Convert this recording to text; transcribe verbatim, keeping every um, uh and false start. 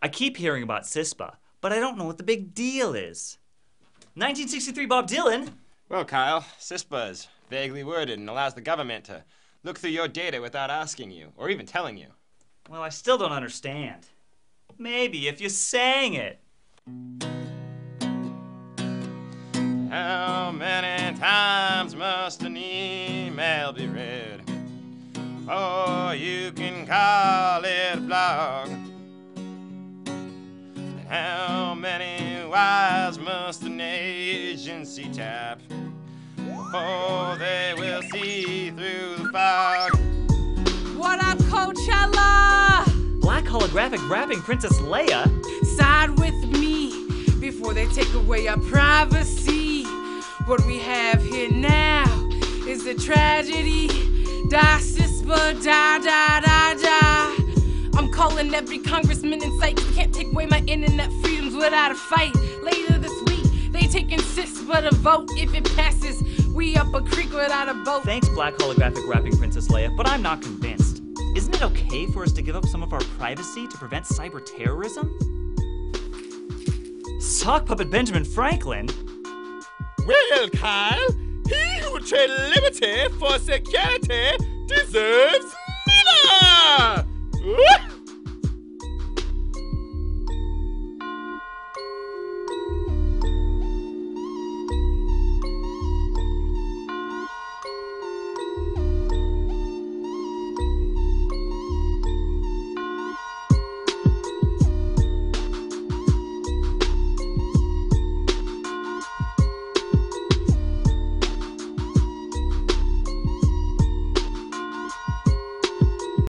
I keep hearing about CISPA, but I don't know what the big deal is. nineteen sixty-three Bob Dylan? Well, Kyle, CISPA is vaguely worded and allows the government to look through your data without asking you, or even telling you. Well, I still don't understand. Maybe if you sang it. How many times must an email be read? Or you can call it a blog. And how many wires must an agency tap before they will see through the fog? What up, Coachella? Black holographic rapping Princess Leia? Side with me before they take away our privacy. What we have here now is a tragedy. Die, CISPA, die, die, die, die. I'm calling every congressman in sight. You can't take away my internet freedoms without a fight. Later this week, they taking CISPA to vote. If it passes, we up a creek without a boat. Thanks, Black holographic rapping Princess Leia, but I'm not convinced. Isn't it okay for us to give up some of our privacy to prevent cyber terrorism? Sock puppet Benjamin Franklin? Well, Kyle, he who would trade liberty for security deserves neither!